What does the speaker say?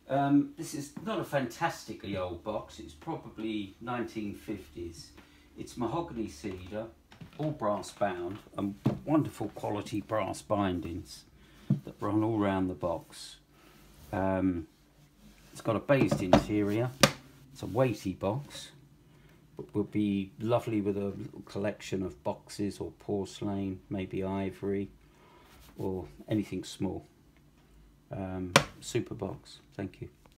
This is not a fantastically old box, it's probably 1950s. It's mahogany cedar, all brass bound, and wonderful quality brass bindings that run all around the box. It's got a based interior, it's a weighty box, but will be lovely with a little collection of boxes or porcelain, maybe ivory, or anything small. Super box. Thank you.